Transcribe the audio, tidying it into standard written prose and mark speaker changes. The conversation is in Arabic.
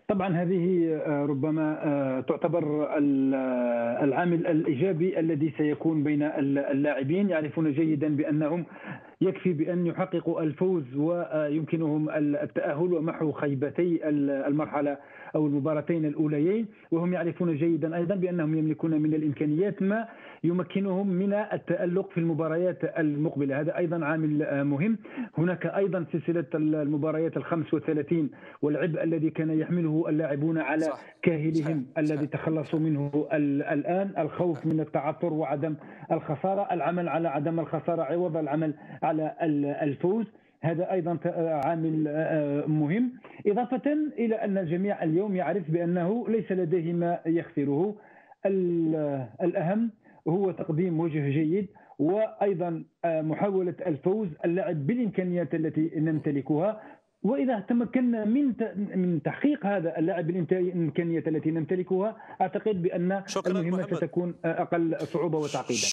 Speaker 1: طبعا هذه ربما تعتبر العامل الإيجابي الذي سيكون بين اللاعبين. يعرفون جيدا بأنهم يكفي بأن يحققوا الفوز ويمكنهم التأهل ومحو خيبتي المرحلة أو المباراتين الأوليين، وهم يعرفون جيدا أيضا بأنهم يملكون من الإمكانيات ما يمكنهم من التألق في المباريات المقبلة. هذا أيضا عامل مهم. هناك أيضا سلسلة المباريات ال35 والعبء الذي كان يحمله اللاعبون على
Speaker 2: صح. صحيح،
Speaker 1: كاهلهم الذي
Speaker 2: صحيح،
Speaker 1: تخلصوا
Speaker 2: صحيح.
Speaker 1: منه الآن، الخوف من التعثر وعدم الخسارة، العمل على عدم الخسارة عوض العمل على الفوز. هذا أيضا عامل مهم، إضافة إلى أن الجميع اليوم يعرف بأنه ليس لديه ما يخسره. الأهم هو تقديم وجه جيد، وأيضا محاولة الفوز، اللعب بالإمكانيات التي نمتلكها. وإذا تمكنا من تحقيق هذا اللعب بالإمكانيات التي نمتلكها، أعتقد بأن
Speaker 2: شكرا
Speaker 1: المهمة
Speaker 2: محمد.
Speaker 1: ستكون أقل صعوبة وتعقيدا.